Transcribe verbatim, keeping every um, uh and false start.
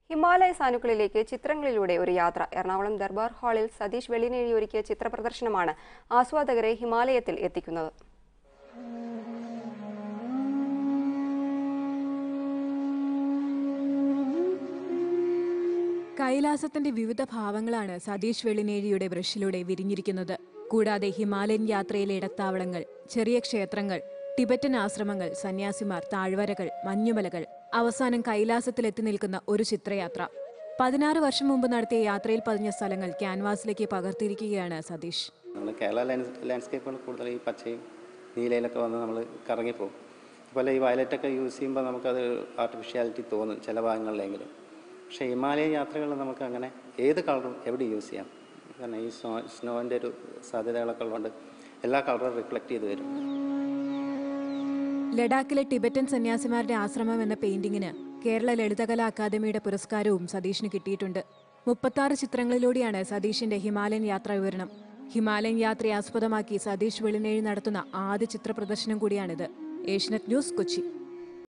ഹിമാലയ സാനുക്കളിലേക്ക് ചിത്രങ്ങളിലൂടെ ഒരു യാത്ര. എറണാകുളം ദർബാർ ഹാളിൽ സതീഷ് വെള്ളിനേഴി ഒരുക്കിയ ചിത്രപ്രദർശനമാണ് ആസ്വാദകരെ ഹിമാലയത്തിൽ എത്തിക്കുന്നത്. കൈലാസത്തിന്റെ വിവിധ ഭാവങ്ങളാണ് സതീഷ് വെള്ളിനേഴിയുടെ ബ്രഷിലൂടെ വിരിഞ്ഞിരിക്കുന്നത്. കൂടാതെ ഹിമാലയൻ യാത്രയിലെ ഇടത്താവളങ്ങൾ, ചെറിയ ക്ഷേത്രങ്ങൾ, ടിബറ്റൻ ആശ്രമങ്ങൾ, സന്യാസിമാർ, താഴ്വരകൾ, മഞ്ഞുമലകൾ, അവസാനം കൈലാസത്തിൽ എത്തി നിൽക്കുന്ന ഒരു ചിത്രയാത്ര. പതിനാറ് വർഷം മുമ്പ് നടത്തിയ യാത്രയിൽ പതിഞ്ഞ സ്ഥലങ്ങൾ ക്യാൻവാസിലേക്ക് പകർത്തിയിരിക്കുകയാണ് സതീഷ്. നമ്മൾ കേരള ലാൻഡ്സ്കേപ്പുകൾ കൂടുതൽ ഈ പച്ചയും നീലയിലൊക്കെ വന്ന് നമ്മൾ കറങ്ങിപ്പോകും. അതുപോലെ ഈ വയലറ്റൊക്കെ യൂസ് ചെയ്യുമ്പോൾ നമുക്കത് ആർട്ടിഫിഷ്യാലിറ്റി തോന്നും ചില ഭാഗങ്ങളിലെങ്കിലും. പക്ഷേ ഹിമാലയ യാത്രകളിൽ നമുക്ക് അങ്ങനെ ഏത് കളറും എവിടെ യൂസ് ചെയ്യാം. കാരണം ഈ സ്നോ സ്നോവിൻ്റെ ഒരു സാധ്യതകളൊക്കെ ഉള്ളതുകൊണ്ട് എല്ലാ കളറും റിഫ്ലക്റ്റ് ചെയ്ത് വരും. ലഡാക്കിലെ ടിബറ്റൻ സന്യാസിമാരുടെ ആശ്രമം എന്ന പെയിന്റിങ്ങിന് കേരള ലളിതകലാ അക്കാദമിയുടെ പുരസ്കാരവും സതീഷിന് കിട്ടിയിട്ടുണ്ട്. മുപ്പത്താറ് ചിത്രങ്ങളിലൂടെയാണ് സതീഷിന്റെ ഹിമാലയൻ യാത്രാ വിവരണം. ഹിമാലയൻ യാത്രയെ ആസ്പദമാക്കി സതീഷ് വെള്ളിനേഴി നടത്തുന്ന ആദ്യ ചിത്ര പ്രദർശനം കൂടിയാണിത്. Asianet news, Kochi.